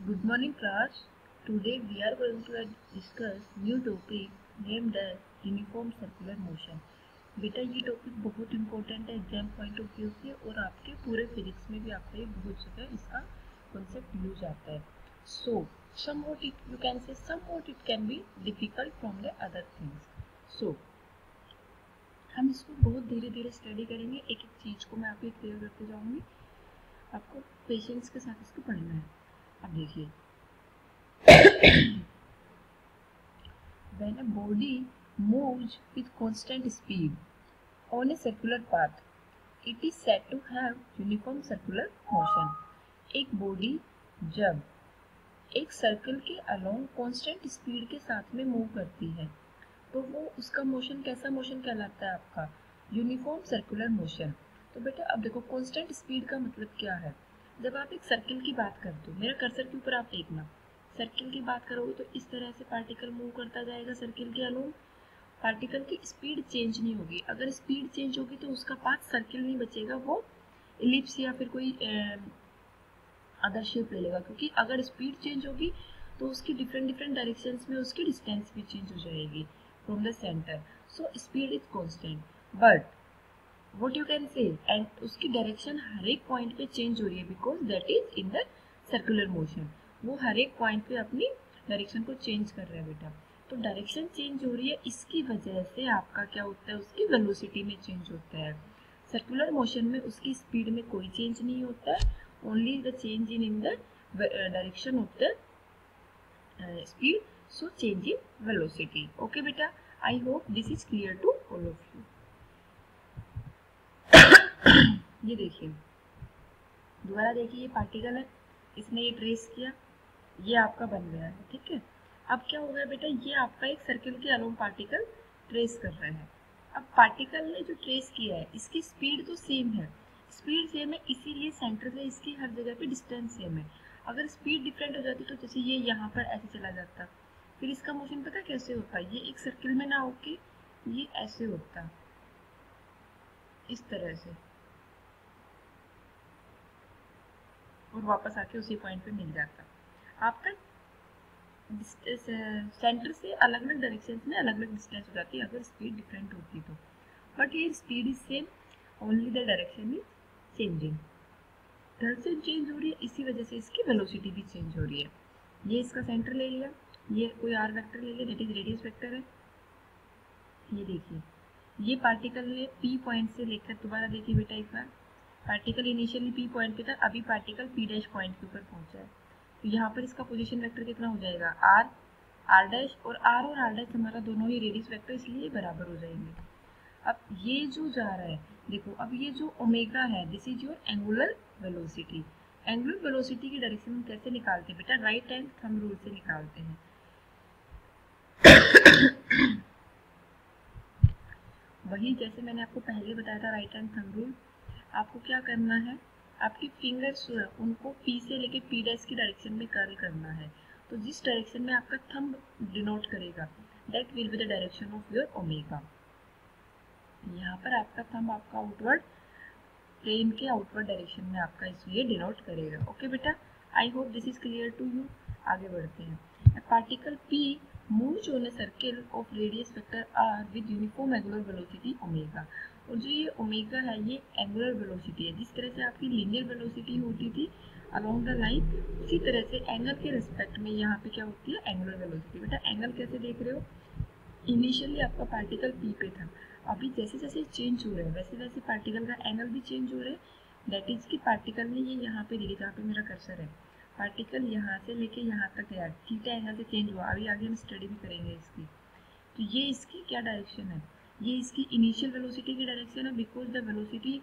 Good morning class. Today we are going to discuss new topic named as uniform circular motion. बेटा ये topic बहुत important है exam point of view से और आपके पूरे फिजिक्स में भी आपका ये बहुत जगह इसका कॉन्सेप्ट यूज आता है. सो somewhat it you can say somewhat it can be difficult from the other things. So हम इसको बहुत धीरे धीरे स्टडी करेंगे, एक एक चीज को मैं आपको क्लियर करते जाऊंगी. आपको पेशेंस के साथ इसको पढ़ना है. अब देखिए, when a body moves with constant speed on a circular path, it is said to have uniform circular motion. एक बॉडी जब एक सर्कल के अलोंग कांस्टेंट स्पीड के साथ में मूव करती है तो वो उसका मोशन कैसा मोशन कहलाता है? आपका यूनिफॉर्म सर्कुलर मोशन. तो बेटा अब देखो, कांस्टेंट स्पीड का मतलब क्या है? जब आप एक सर्कल की बात करते हो, मेरा कर्सर के ऊपर आप देखना, सर्कल की बात करोगे तो इस तरह से पार्टिकल मूव करता जाएगा सर्कल के अलोंग. पार्टिकल की स्पीड चेंज नहीं होगी. अगर स्पीड चेंज होगी तो उसका पाथ सर्कल नहीं बचेगा, वो इलिप्स या फिर कोई अदर शेप ले लेगा, क्योंकि अगर स्पीड चेंज होगी तो उसकी डिफरेंट डिफरेंट डायरेक्शंस में उसकी डिस्टेंस भी चेंज हो जाएगी from the centre. So speed is constant but what you can say, and उसकी डायरेक्शन हर एक पॉइंट पे चेंज हो रही है because that is in the circular motion. वो हर एक पॉइंट पे अपनी डायरेक्शन को चेंज कर रहा है बेटा. तो डायरेक्शन चेंज हो रही है, इसकी वजह से आपका क्या होता है, उसकी वेलोसिटी में चेंज होता है. सर्कुलर मोशन में उसकी स्पीड में कोई चेंज नहीं होता है, only the change in the direction of the speed. So change in velocity. Okay बेटा, I hope this is clear to all of you. ये देखिए, दोबारा देखिए, ये पार्टिकल है, इसने ये ट्रेस किया, ये आपका बन गया है. ठीक है, अब क्या हो गया बेटा, ये आपका एक सर्कल के अलोंग पार्टिकल ट्रेस कर रहा है. अब पार्टिकल ने जो ट्रेस किया है इसकी स्पीड तो सेम है, स्पीड सेम है, इसीलिए सेंटर से इसकी हर जगह पे डिस्टेंस सेम है. अगर स्पीड डिफरेंट हो जाती तो जैसे ये यहाँ पर ऐसे चला जाता, फिर इसका मोशन पता कैसे होता, ये एक सर्कल में ना होके ये ऐसे होता, इस तरह से, और वापस आके उसी पॉइंट पे मिल जाता. आपका सेंटर से अलग अलग डायरेक्शन में अलग अलग डिस्टेंस हो जाती है अगर स्पीड डिफरेंट होती तो. बट ये speed is same, only the direction is changing. Direction change हो रही है, इसी वजह से इसकी वेलोसिटी भी चेंज हो रही है. ये इसका सेंटर ले लिया, ये कोई आर वेक्टर ले लिया, दैट इज रेडियस वेक्टर है. ये देखिए, ये पार्टिकल ने पी पॉइंट से लेकर, दोबारा देखिए बेटा एक बार, पार्टिकल इनिशियली पी पॉइंट पे था, अभी पार्टिकल पी डैश पॉइंट के ऊपर पहुंचा है. तो यहाँ पर इसका पोजीशन वेक्टर कितना हो जाएगा, आर आर डैश, और आर डैश हमारा दोनों ही रेडियस वेक्टर, इसलिए बराबर हो जाएंगे. अब ये जो जा रहा है, देखो, अब ये जो ओमेगा है, this is your angular velocity. Angular velocity की डायरेक्शन हम कैसे निकालते हैं बेटा? राइट हैंड थंब रूल से निकालते हैं. वही जैसे मैंने आपको पहले बताया था, राइट हैंड थंब रूल. आपको क्या करना है, आपकी फिंगर्स जो है उनको पी से लेके पी डैश की डायरेक्शन में कर्ल करना है. तो जिस डायरेक्शन में आपका थंब डिनोट करेगा that will be the direction of your omega. यहाँ पर आपका थंब आपका आउटवर्ड प्लेन के आउटवर्ड डायरेक्शन में आपका इसलिए डिनोट करेगा. ओके बेटा, I hope this is clear to you. आगे बढ़ते हैं. Particle P moves on a circle of radius vector r with uniform angular velocity omega. और जो ये ओमेगा है ये एंगुलर वेलोसिटी है. जिस तरह से आपकी लीनियर वेलोसिटी होती थी अलोंग द लाइन, उसी तरह से एंगल के रिस्पेक्ट में यहाँ पे क्या होती है, एंगुलर वेलोसिटी. बेटा एंगल कैसे देख रहे हो, इनिशियली आपका पार्टिकल पी पे था, अभी जैसे जैसे चेंज हो रहा है वैसे वैसे पार्टिकल का एंगल भी चेंज हो रहा है. दैट इज कि पार्टिकल ने ये यहाँ पे देखिए, जहाँ पे मेरा कर्सर है, पार्टिकल यहाँ से लेके यहाँ तक गया, थीटा एंगल से चेंज हुआ. अभी आगे हम स्टडी भी करेंगे इसकी. तो ये इसकी क्या डायरेक्शन है, ये इसकी इनिशियल वेलोसिटी की डायरेक्शन है, because the velocity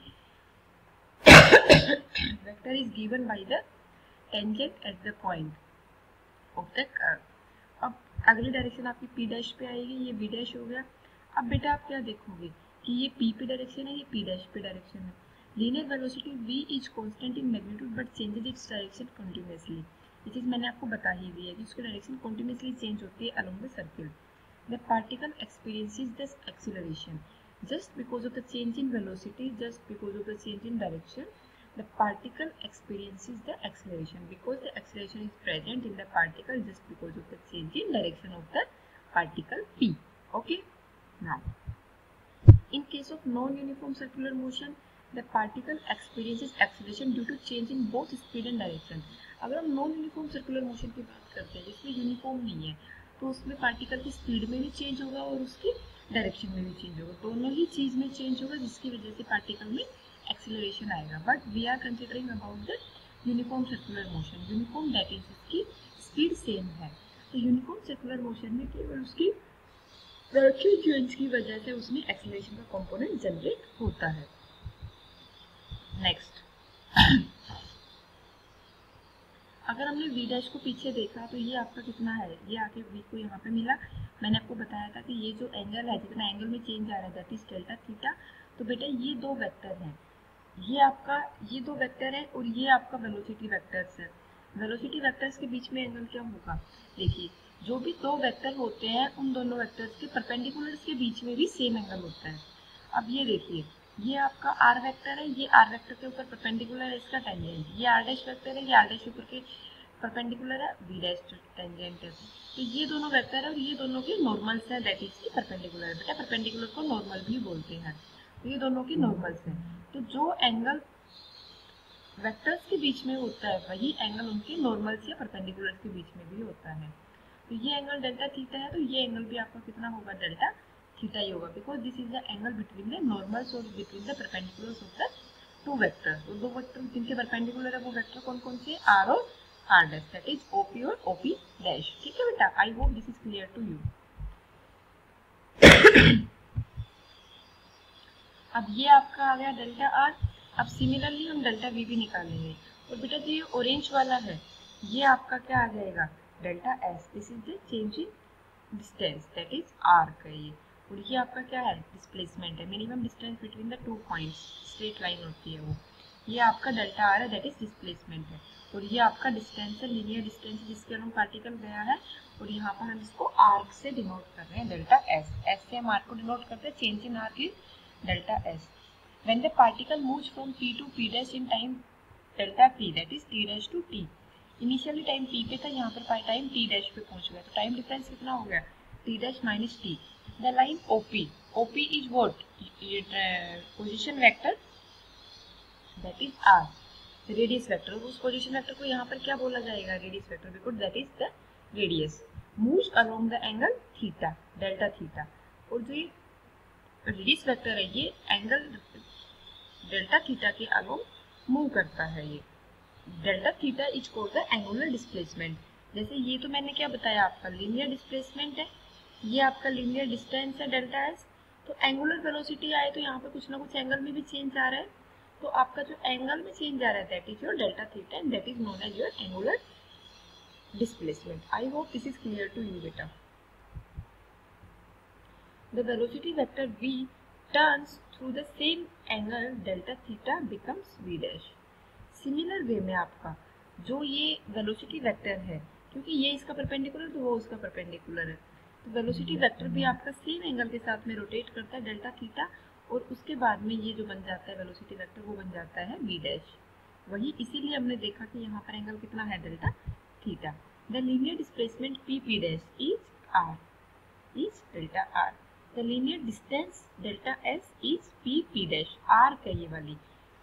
vector is given by the tangent at the point of the curve. अब अगली डायरेक्शन आपकी पी डैश पे आएगी, ये बी डैश हो गया. अब बेटा आप क्या देखोगे कि ये पी पे डायरेक्शन है, ये पी डैश पे डायरेक्शन है. Linear velocity v is constant in magnitude but changes its direction continuously. ये चीज मैंने आपको बता ही दी है कि उसकी डायरेक्शन कंटीन्यूअसली चेंज होती है along the circle. The particle experiences this acceleration just because of the change in velocity, just because of the change in direction. the particle experiences the acceleration because the acceleration is present in the particle just because of the change in direction of the particle p. Okay, now in case of non-uniform circular motion the particle experiences acceleration due to change in both speed and direction. अगर हम non uniform circular motion की बात करते हैं जिसमें uniform नहीं है तो उसमें पार्टिकल की स्पीड में भी चेंज होगा और उसकी डायरेक्शन में भी चेंज होगा, दोनों ही चीज में चेंज होगा जिसकी वजह से पार्टिकल में एक्सेलरेशन आएगा. But we are considering about the uniform circular motion. Uniform that is इसकी स्पीड सेम है. तो यूनिफॉर्म सर्कुलर मोशन में केवल उसकी डायरेक्शन चेंज की वजह से उसमें एक्सेलरेशन का कंपोनेंट जनरेट होता है. नेक्स्ट, अगर हमने v डैश को पीछे देखा तो ये आपका कितना है, ये आके v को यहाँ पे मिला. मैंने आपको बताया था कि ये जो एंगल है जितना एंगल में चेंज आ रहा है दैट इज डेल्टा थीटा. तो बेटा ये दो वेक्टर हैं, ये दो वेक्टर है और ये आपका वेलोसिटी वेक्टर्स है. वेलोसिटी वेक्टर्स के बीच में एंगल क्या होगा, देखिए जो भी दो वेक्टर होते हैं उन दोनों वेक्टर्स के परपेंडिकुलर्स के बीच में भी सेम एंगल होता है. अब ये देखिए ये आपका आर वेक्टर है, ये आर वेक्टर के ऊपर परपेंडिकुलर है इसका टेंजेंट. ये आर डैश वेक्टर है, ये आर डैश ऊपर के परपेंडिकुलर है, वी डैश टेंजेंट है. तो ये दोनों वेक्टर है और ये दोनों के नॉर्मल्स है दैट इज परपेंडिकुलर है. बेटा परपेंडिकुलर को नॉर्मल भी बोलते हैं. तो ये दोनों की नॉर्मल्स है. तो जो एंगल वेक्टर्स के बीच में होता है वही एंगल उनके नॉर्मल्स या परपेंडिकुलर्स के बीच में भी होता है. तो ये एंगल डेल्टा थीटा है तो ये एंगल भी आपका कितना होगा, डेल्टा थीटा ही होगा because this is the angle between the normals और between the perpendiculars of the two vectors. तो दो वेक्टर जिनके परपेंडिकुलर है वो वेक्टर कौन कौन से, आर और r dash that is OP और ओपी डैश. ठीक है बेटा, I hope this is clear to you. अब ये आपका आ गया डेल्टा आर. अब सिमिलरली हम डेल्टा वी भी निकालेंगे. और बेटा जो ये ऑरेंज वाला है ये आपका क्या आ जाएगा, delta s. This is the change in distance that is r का ये. और ये आपका क्या है, डिस्प्लेसमेंट है, minimum distance between the two points, straight line होती है वो. ये आपका डेल्टा आर है दैट इज डिस्प्लेसमेंट है. और ये आपका डिस्टेंस है, लीनियर डिस्टेंस जिसके हम पार्टिकल गया है. और यहाँ पर हम इसको आर्क से डिनोट कर रहे हैं, डेल्टा एस. एस से हम आर्क को डिनोट करते हैं, change in arc is delta s. When the particle moves from p to p dash in time delta t that is t dash to t. Initially time t पे था, यहाँ पर time t dash पे पहुँच गया. तो time difference कितना हो गया, t dash minus t. The line OP is what, position vector that is r. Radius vector, उस पोजीशन वेक्टर को यहाँ पर क्या बोला जाएगा, radius vector because that is the radius. Moves along the angle theta, delta theta. और जो ये रेडियस वेक्टर है ये एंगल डेल्टा थीटा के अलोंग मूव करता है. ये delta theta is called the angular displacement. जैसे ये तो मैंने क्या बताया आपका लीनियर डिस्प्लेसमेंट है, ये आपका लीनियर डिस्टेंस है डेल्टा एस. तो एंगुलर वेलोसिटी आए तो यहाँ पे कुछ ना कुछ एंगल में भी चेंज आ रहा है. तो आपका जो एंगल में चेंज आ रहा है that is your delta theta and that is known as your angular displacement. I hope this is clear to you बेटा. The velocity vector v turns through the same angle delta theta becomes v dash. Similar way में आपका जो ये velocity vector है, क्योंकि ये इसका perpendicular तो वो उसका परपेंडिकुलर है, तो velocity vector भी आपका सेम एंगल के साथ में रोटेट करता है डेल्टा थीटा. और उसके बाद में ये जो बन जाता है velocity vector वो बन जाता है v dash. वही इसीलिए हमने देखा कि यहाँ पर एंगल कितना है, delta theta. The linear displacement p dash is r is delta r. The linear distance delta s is p dash. r का ये वाली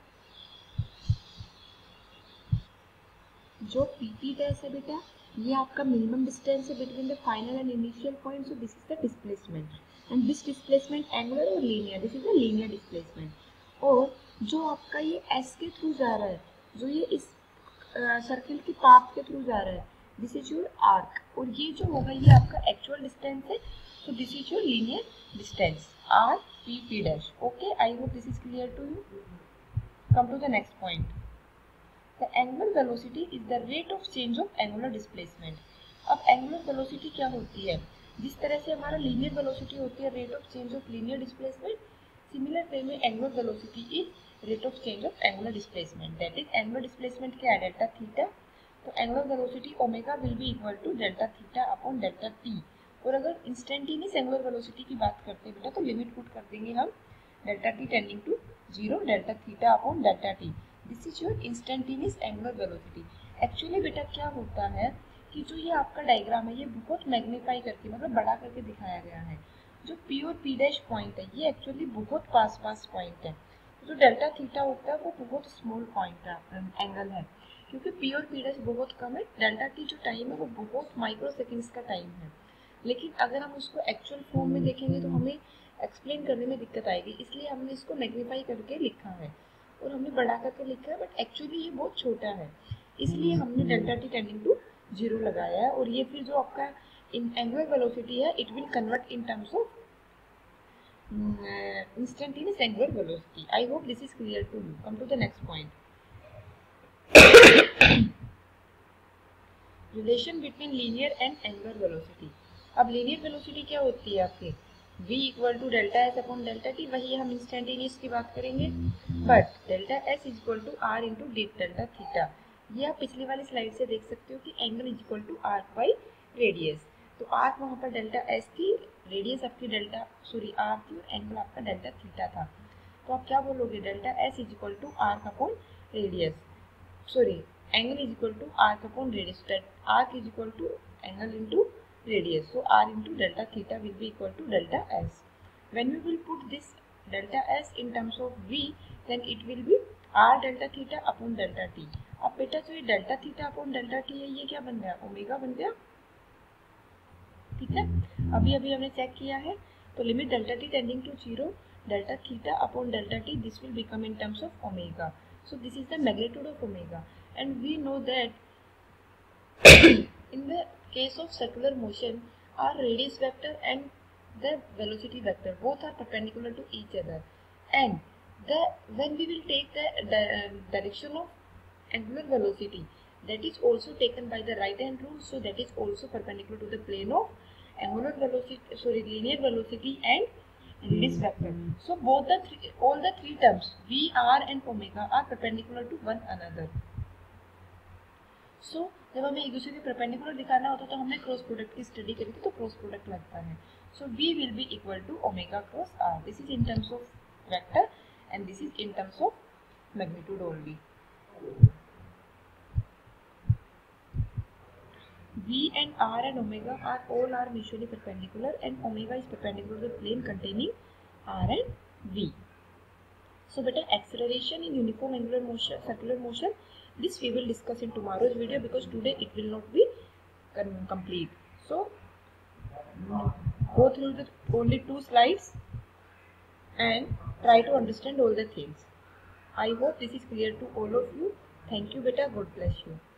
जो p dash है बेटा ये आपका मिनिमम डिस्टेंस है between the final and initial point. So this is the displacement and this displacement angular और linear, this is the linear displacement. और जो आपका ये s के थ्रू जा रहा है, जो ये इस सर्किल की पाथ के थ्रू जा रहा है, दिस इज योर आर्क. और ये जो होगा ये आपका एक्चुअल डिस्टेंस है. So this is your linear distance r p dash. Okay, I hope this is clear to you. Come to the next point. The angular velocity is the rate of change of angular displacement. अब angular velocity क्या होती है, जिस तरह से हमारा linear velocity होती है rate of change of linear displacement, similar way में angular velocity is rate of change of angular displacement. That is angular displacement क्या है, delta theta. तो angular velocity omega will be equal to delta theta upon delta t. और अगर instantaneous angular velocity की बात करते हैं बेटा तो लिमिट पुट कर देंगे हम delta T tending to 0 delta theta upon delta T. This is your instantaneous angular velocity. Actually बेटा क्या होता है कि जो ये आपका डायग्राम है ये बहुत मैग्नीफाई करके मतलब बड़ा करके दिखाया गया है। जो पी और पी डैश पॉइंट है ये एक्चुअली बहुत पास पॉइंट है। जो डेल्टा थीटा होता है वो बहुत स्मॉल पॉइंट एंगल है, क्योंकि पी और पी डैश बहुत कम है। डेल्टा टी जो टाइम है वो बहुत माइक्रो सेकेंड्स का टाइम है। लेकिन अगर हम उसको एक्चुअल फॉर्म में देखेंगे तो हमें एक्सप्लेन करने में दिक्कत आएगी, इसलिए हमने इसको मैग्नीफाई करके लिखा है और हमने बढ़ा करके लिखा है, बट एक्चुअली ये बहुत छोटा है, इसलिए हमने डेल्टा टी टेंडिंग टू 0 लगाया है। और ये फिर जो आपका एंगुलर वेलोसिटी है it will convert in terms of instantaneous angular velocity. I hope this is clear to you. Come to the next point. Relation between linear and angular velocity. अब linear velocity क्या होती है आपके v equal to delta S upon delta T, वही हम instantaneous की बात करेंगे, but delta S is equal to R into delta theta. ये आप पिछली वाली स्लाइड से देख सकते हो कि angle is equal to arc by radius. तो आर्क वहाँ पर डेल्टा एस थी, रेडियस आपकी आर थी और एंगल आपका डेल्टा थीटा था। तो आप क्या बोलोगे, delta S is equal to arc upon radius, angle is equal to arc upon radius, arc is equal to angle into radius, so r into delta theta will be equal to delta s. When we will put this delta s in terms of v, then it will be r delta theta upon delta t. अब बेटा जो ये delta theta upon delta t है ये क्या बन गया, omega बन गया, ठीक है। अभी हमने चेक किया है, तो limit delta T tending to 0, delta theta upon delta T, this will become in terms of omega. So this is the magnitude of omega, and we know that in the case of circular motion, our radius vector and the velocity vector both are perpendicular to each other, and when we will take the direction of angular velocity, that is also taken by the right hand rule, so that is also perpendicular to the plane of angular velocity, linear velocity and radius vector. So both all the three terms v, r and omega are perpendicular to one another. So जब हमें एक दूसरे के perpendicular दिखाना होता है तो हमने क्रॉस प्रोडक्ट की स्टडी करी थी, तो क्रॉस प्रोडक्ट लगता है। So v will be equal to omega cross r, this is in terms of vector and this is in terms of magnitude only. v and r and omega are all are mutually perpendicular, and omega is perpendicular to the plane containing r and v. So beta acceleration in uniform angular motion, circular motion, this we will discuss in tomorrow's video, because today it will not be complete. So go through the only 2 slides and try to understand all the things. I hope this is clear to all of you. Thank you beta, God bless you.